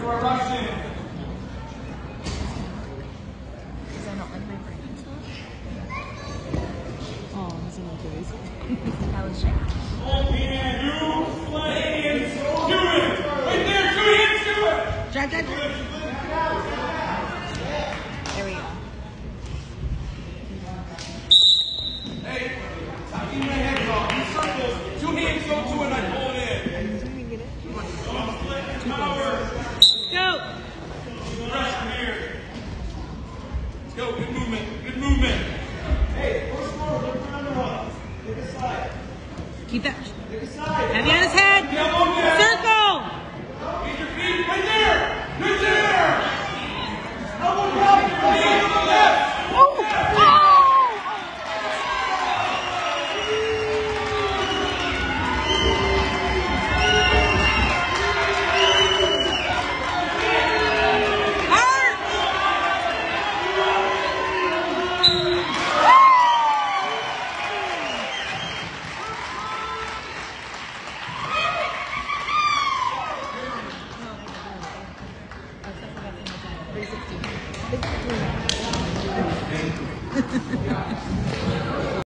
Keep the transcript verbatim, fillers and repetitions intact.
are rushing. Because I don't like my brain stuff. Oh, that's another crazy. That was Jack. Oh, man, you play and do it. Right there, two hands, do it. Jack, Jack, Jack.